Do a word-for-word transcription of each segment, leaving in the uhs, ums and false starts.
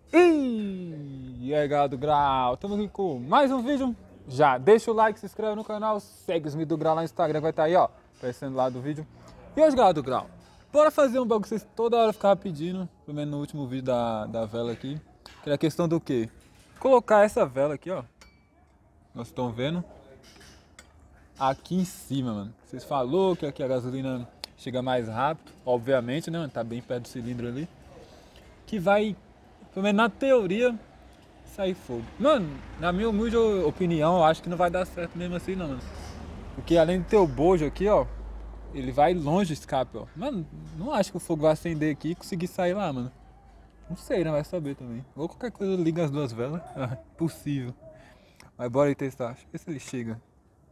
E aí galera do Grau, estamos aqui com mais um vídeo. Já deixa o like, se inscreve no canal, segue os Smith do Grau lá no Instagram, vai estar aí ó, aparecendo lá do vídeo. E hoje galera do Grau, bora fazer um bagulho que vocês toda hora ficavam pedindo, pelo menos no último vídeo da, da vela aqui. Que era a questão do quê? Colocar essa vela aqui ó, nós estão vendo, aqui em cima, mano. Vocês falaram que aqui a gasolina chega mais rápido, obviamente, né, tá bem perto do cilindro ali. Que vai, pelo menos na teoria, sair fogo. Mano, na minha humilde opinião, eu acho que não vai dar certo mesmo assim não, mano. Porque além de ter o bojo aqui, ó, ele vai longe do escape, ó. Mano, não acho que o fogo vai acender aqui e conseguir sair lá, mano. Não sei, né? Vai saber também. Ou qualquer coisa liga as duas velas. Ah, possível. Mas bora aí testar. Deixa eu ver se ele chega.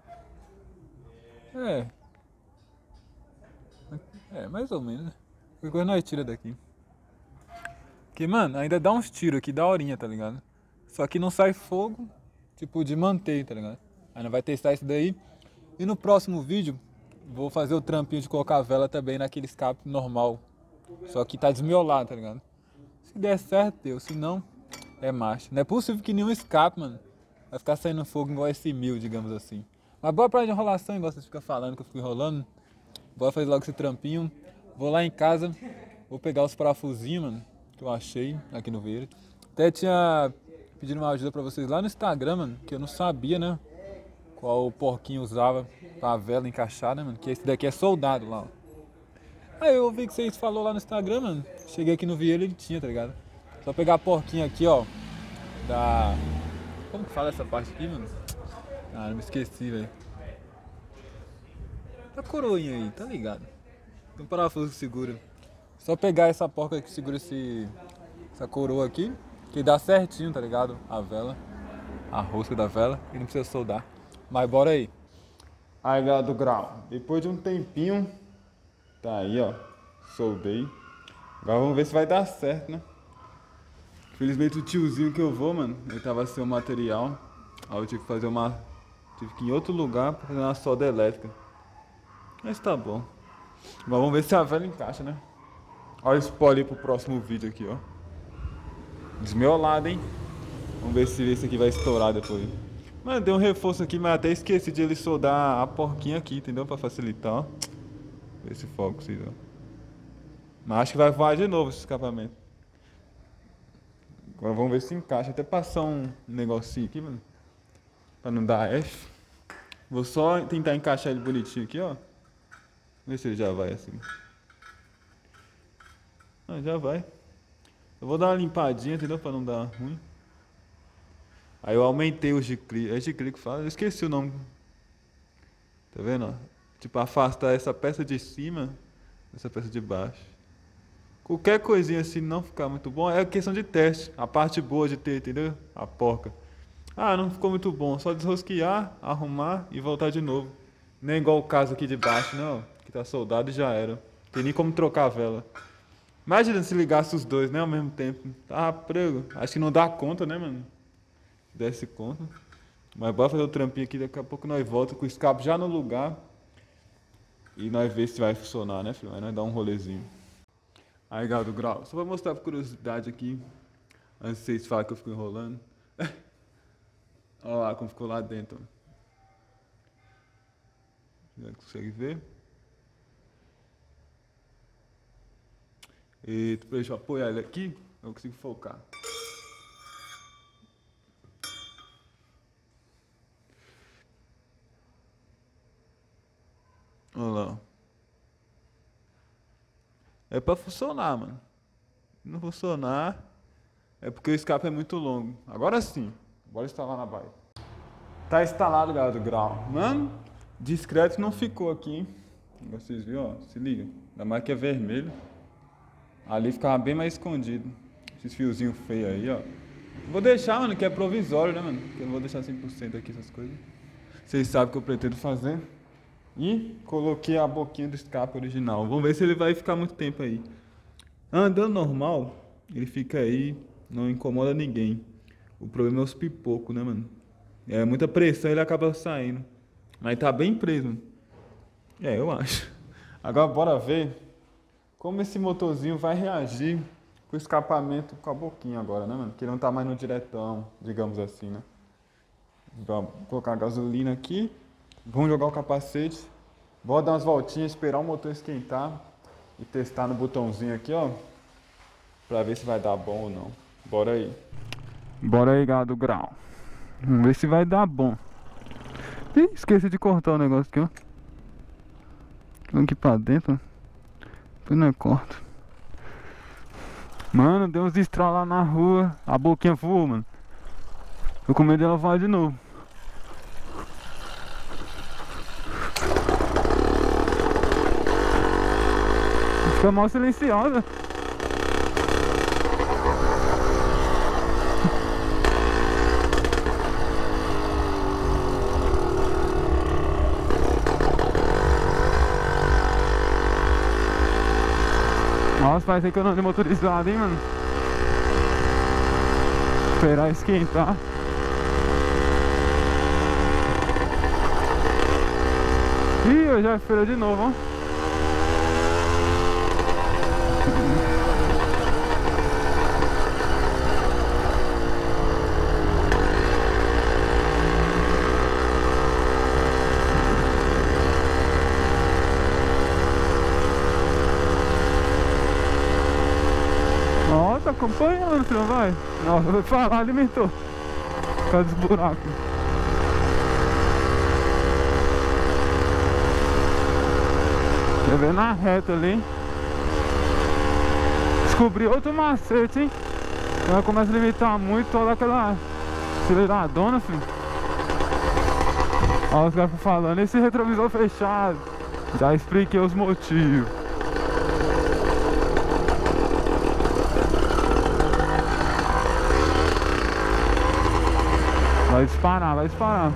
É. É, mais ou menos. Qualquer coisa nós tira daqui. Porque, mano, ainda dá uns tiros aqui da horinha, tá ligado? Só que não sai fogo, tipo, de manter, tá ligado? Aí nós vai testar isso daí. E no próximo vídeo, vou fazer o trampinho de colocar a vela também naquele escape normal. Só que tá desmiolado, tá ligado? Se der certo, deu. Se não, é marcha. Não é possível que nenhum escape, mano, vai ficar saindo fogo igual esse mil, digamos assim. Mas bora pra de enrolação, igual vocês ficam falando que eu fico enrolando. Bora fazer logo esse trampinho. Vou lá em casa, vou pegar os parafusinhos, mano, que eu achei aqui no Verde. Até tinha pedido uma ajuda pra vocês lá no Instagram, mano, que eu não sabia, né, qual o porquinho usava pra vela encaixar, né, mano, que esse daqui é soldado lá, ó. Aí eu vi que vocês falaram lá no Instagram, mano, cheguei aqui no Vieira e ele tinha, tá ligado? Só pegar a porquinha aqui, ó, da... Como que fala essa parte aqui, mano? Ah, não me esqueci, velho. A coroinha aí, tá ligado? Tem um parafuso que segura. Só pegar essa porca que segura esse, essa coroa aqui, que dá certinho, tá ligado? A vela, a rosca da vela, e não precisa soldar. Mas bora aí. Aí galera do Grau, depois de um tempinho, tá aí ó, soldei. Agora vamos ver se vai dar certo, né? Infelizmente o tiozinho que eu vou, mano, ele tava sem o material. Aí eu tive que fazer uma, tive que ir em outro lugar pra fazer uma solda elétrica. Mas tá bom. Mas vamos ver se a vela encaixa, né? Olha o spoiler pro próximo vídeo aqui, ó. Desmiolado, hein? Vamos ver se esse aqui vai estourar depois. Mano, deu um reforço aqui, mas até esqueci de ele soldar a porquinha aqui, entendeu? Pra facilitar, ó. Vê se foco, vocês, ó. Mas acho que vai voar de novo esse escapamento. Agora vamos ver se encaixa. Até passar um negocinho aqui, mano. Pra não dar F. Vou só tentar encaixar ele bonitinho aqui, ó. Ver se ele já vai assim. Ah, já vai. Eu vou dar uma limpadinha, entendeu? Pra não dar ruim. Aí eu aumentei o G-click. É G-click que fala? Eu esqueci o nome. Tá vendo? Ó? Tipo, afastar essa peça de cima dessa peça de baixo. Qualquer coisinha assim não ficar muito bom é questão de teste. A parte boa de ter, entendeu? A porca. Ah, não ficou muito bom. Só desrosquear, arrumar e voltar de novo. Não é igual o caso aqui de baixo, não. Que tá soldado e já era. Tem nem como trocar a vela. Imagina se ligasse os dois, né, ao mesmo tempo. Ah, prego. Acho que não dá conta, né, mano? Se desse conta. Mas bora fazer o trampinho aqui, daqui a pouco nós volta com o escape já no lugar. E nós ver se vai funcionar, né, filho? Aí nós dá um rolezinho. Aí, galera do Grau, só pra mostrar por curiosidade aqui. Antes de vocês falarem que eu fico enrolando. Olha lá como ficou lá dentro. Já consegue ver? E deixa eu apoiar ele aqui, eu consigo focar. Olha lá. É pra funcionar, mano. Se não funcionar, é porque o escape é muito longo. Agora sim, bora instalar na baia. Tá instalado, galera do Grau. Mano, discreto não ficou aqui, hein? Vocês viram, ó? Se liga. Ainda mais que é vermelho. Ali ficava bem mais escondido. Esses fiozinhos feios aí, ó. Vou deixar, mano, que é provisório, né, mano? Que eu não vou deixar cem por cento aqui essas coisas. Vocês sabem o que eu pretendo fazer. E coloquei a boquinha do escape original. Vamos ver se ele vai ficar muito tempo aí. Andando normal, ele fica aí, não incomoda ninguém. O problema é os pipocos, né, mano? É muita pressão, ele acaba saindo. Mas tá bem preso, mano. É, eu acho. Agora bora ver como esse motorzinho vai reagir pro escapamento com a boquinha agora, né, mano? Que ele não tá mais no diretão, digamos assim, né? Vamos colocar a gasolina aqui. Vamos jogar o capacete. Vou dar umas voltinhas, esperar o motor esquentar e testar no botãozinho aqui, ó, pra ver se vai dar bom ou não. Bora aí. Bora aí, gado grau. Vamos ver se vai dar bom. Ih, esqueci de cortar o negócio aqui, ó. Vamos aqui pra dentro. Depois não é corta. Mano, deu uns estralos lá na rua. A boquinha voou, mano. Tô com medo dela voar de novo. Fica mal silenciosa. Nossa, parece que eu não ando motorizado, hein, mano. Esperar esquentar. Ih, eu já esperei de novo, ó. Ó, tá acompanhando, você não vai? Nossa, vai falar, alimentou. Por causa dos buracos. Quer ver na reta ali. Descobri outro macete, hein? Quando começa a limitar muito, toda aquela aceleradona, filho. Olha os caras falando, esse retrovisor fechado. Já expliquei os motivos. Vai disparar, vai disparar.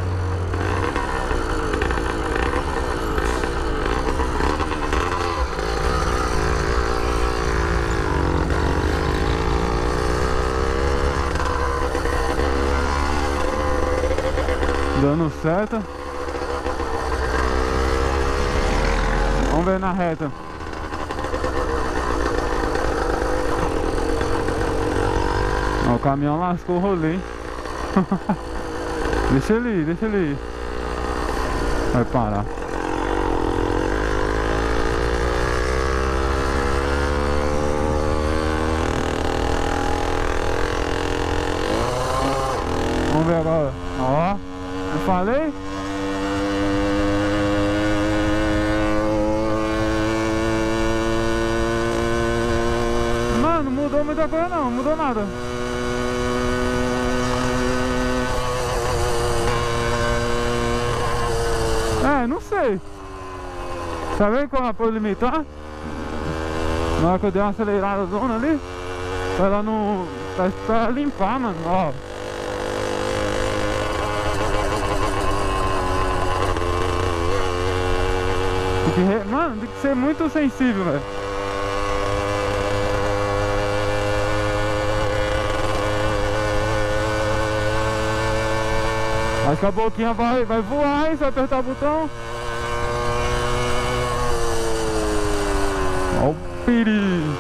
Dando seta. Vamos ver na reta. Ó, o caminhão lascou o rolê. Deixa ele ir, deixa ele ir. Vai parar. Vamos ver agora. Ó, eu falei? Mano, não mudou muita coisa não, não mudou nada. É, não sei. Tá vendo como ela pode limitar? Na hora que eu dei uma acelerada zona ali, pra ela não... pra, pra limpar, mano, ó. Tem que re... Mano, tem que ser muito sensível, velho. Acho que a boquinha vai, vai voar, hein? Você vai apertar o botão. Ó o perigo.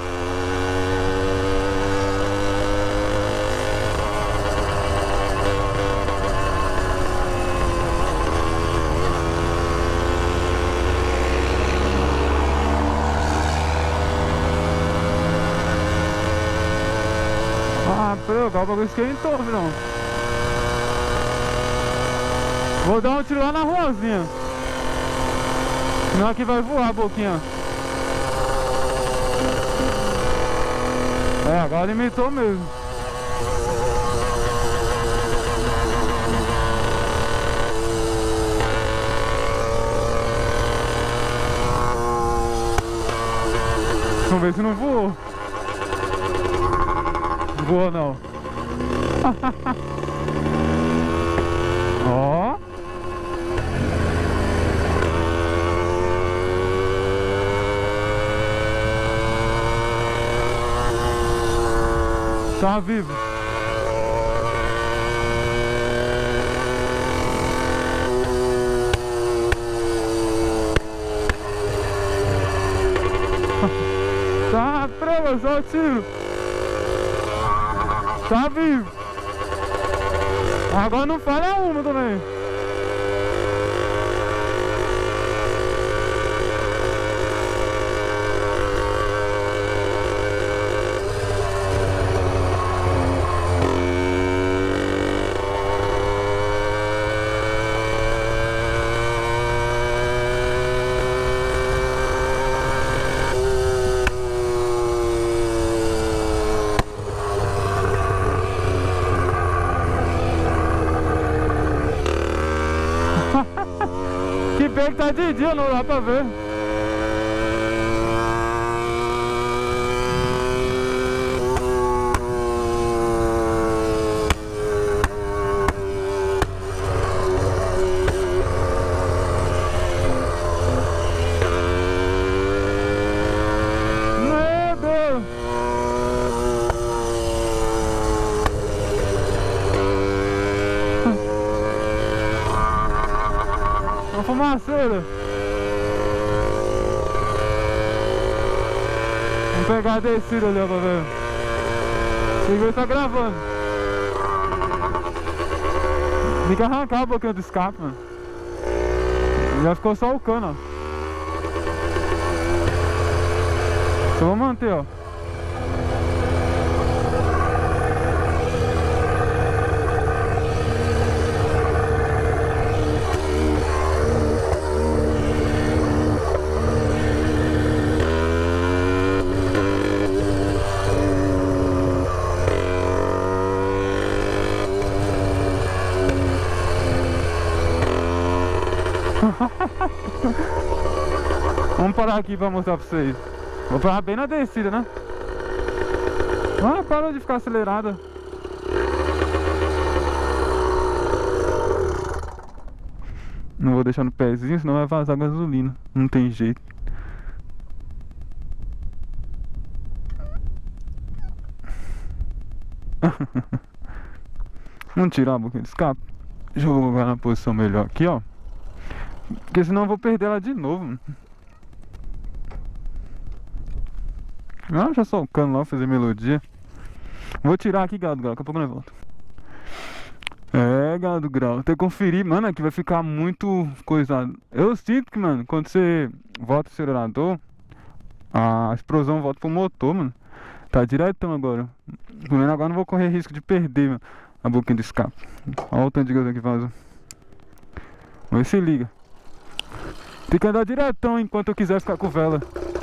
Ah, pô, o bagulho esquentou, não. Vou dar um tiro lá na ruazinha. Senão aqui vai voar a boquinha. É, agora limitou mesmo. Vamos ver se não voou. Voou não. Ó. Tá vivo. Tá, prova, só o tiro. Tá vivo. Agora não falha uma também. Que bem que tá de dia, não dá pra ver. Meu Deus! Uma fumaceira. Vamos pegar a descida ali, ó, pra ver. Segura, tá gravando. Tem que arrancar um pouquinho do escape, mano. Já ficou só o cano, ó. Só vou manter, ó. Vamos parar aqui pra mostrar pra vocês. Vou parar bem na descida, né? Ah, parou de ficar acelerada. Não vou deixar no pezinho, senão vai vazar gasolina. Não tem jeito. Vamos tirar um pouquinho de escape. Deixa eu colocar na posição melhor aqui, ó. Porque senão eu vou perder ela de novo. Ah, já só o cano lá, fazer melodia. Vou tirar aqui, gado grau, daqui a pouco nós volta. É, gado grau, tem que conferir, mano, aqui vai ficar muito coisado. Eu sinto que, mano, quando você volta o acelerador, a explosão volta pro motor, mano. Tá diretão agora. Pelo menos agora não vou correr risco de perder, mano, a boquinha do escape. Olha o tanto de gasolina que vazou. Vamos ver se liga. Tem que andar diretão enquanto eu quiser ficar com vela.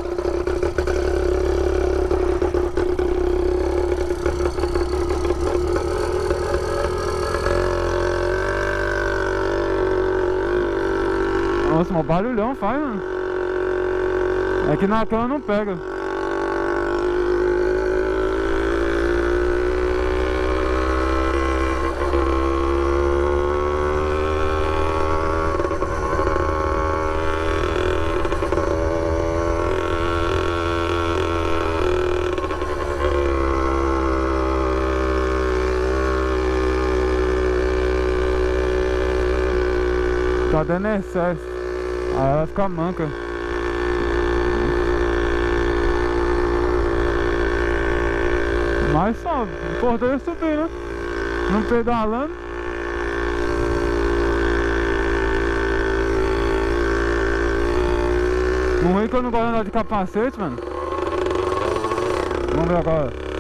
Nossa, um barulhão faz, mano. É que na cama não pega. Tá dando excesso. Aí ela fica manca. Mas sobe. O importante é subir, né? Não pedalando. O ruim é que eu não gosto de andar de capacete, mano. Vamos ver agora.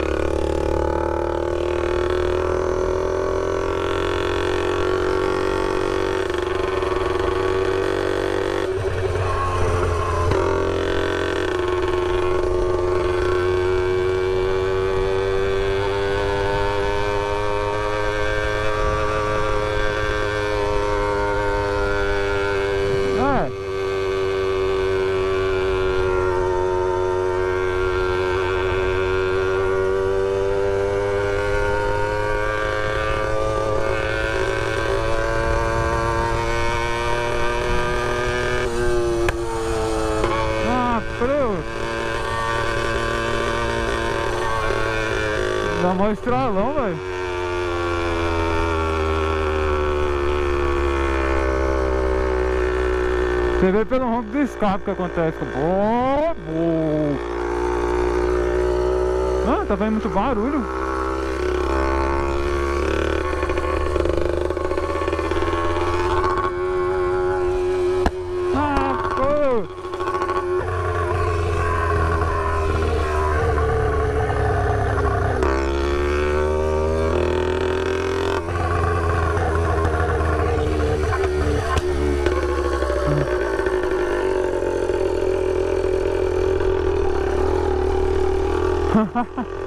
Dá mó estralão, velho. Você vê pelo ronco do escape que acontece. Boa, boa. Ah, tá vendo muito barulho.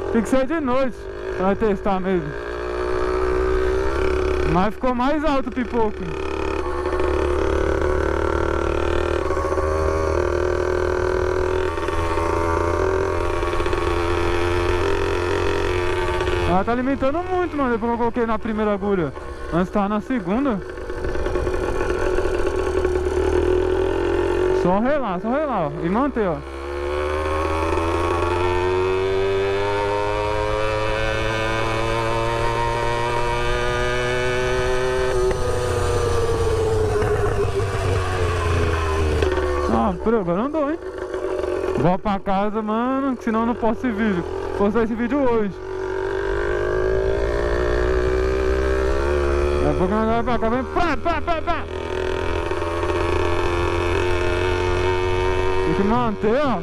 Tem que ser de noite pra testar mesmo. Mas ficou mais alto o pipoco. Ela tá alimentando muito, mano, depois que eu coloquei na primeira agulha. Antes tava na segunda. Só relar, só relar, ó. E manter, ó. Ah, por agora andou, hein? Vou pra casa, mano, que senão eu não posto esse vídeo. Vou postar esse vídeo hoje. Daqui a pouco nós vamos pra cá, vem pá, pá, pá, pá. Tem que manter, ó.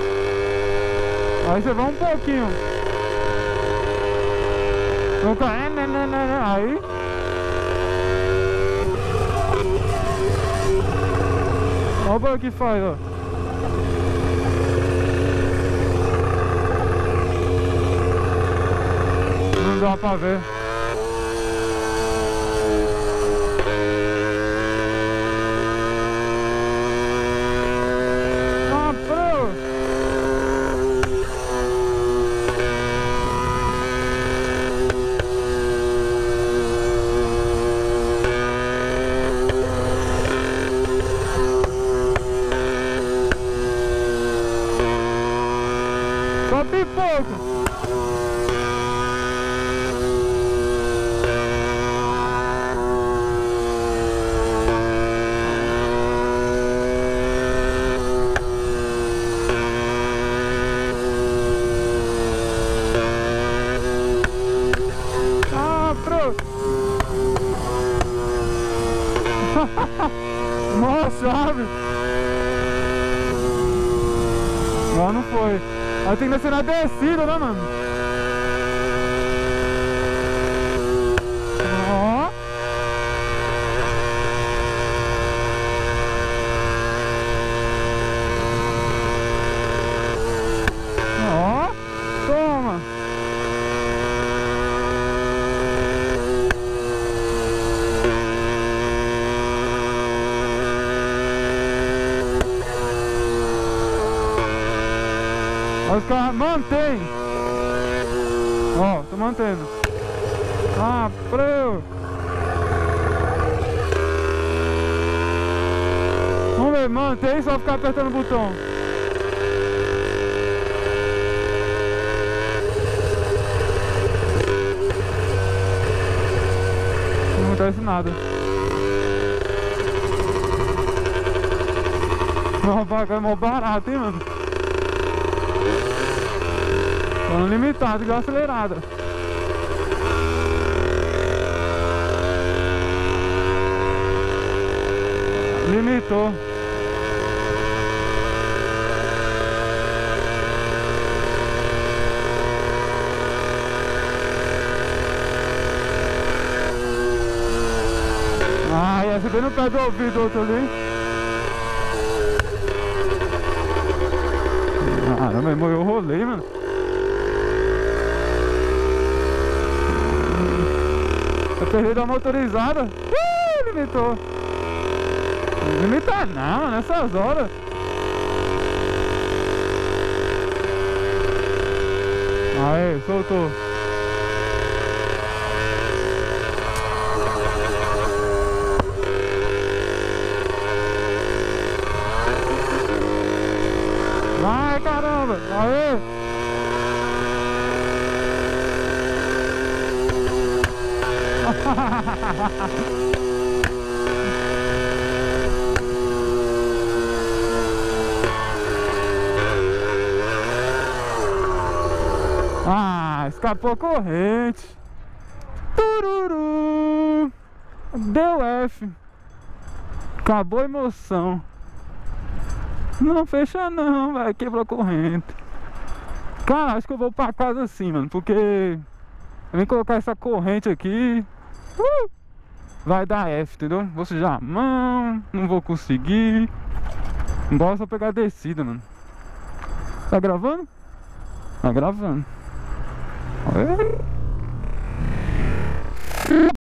Aí você vai um pouquinho. Vou cair, né, né, né, né. Aí. Olha o barulho que faz, ó. Não dá pra ver. Ah, pro! Só pipoco! Nossa, sabe? Não, não foi. Aí tem que descer na descida, né, mano? Ó. Ó. Toma. Os caras mantêm. Ó, tô mantendo. Ah, preu. Vamos ver, mantém, só ficar apertando o botão. Não acontece nada. Não, pagar é mó barato, hein, mano. Falando limitado, igual acelerada. Limitou. Ah, ia subir no pé do ouvido outro ali. Caramba, ah, morreu o rolê, mano. Eu perdi da motorizada. Uh, limitou. Não limita não, nessas horas. Aí, soltou. Vai, caramba. Aê. Ah, escapou a corrente. Tururu. Deu F. Acabou a emoção. Não fecha não, vai, quebrou a corrente. Cara, acho que eu vou pra casa assim, mano, porque eu vim colocar essa corrente aqui. Uh, vai dar F, entendeu? Vou sujar a mão, não vou conseguir. Bora só pegar a descida, mano. Tá gravando? Tá gravando. É.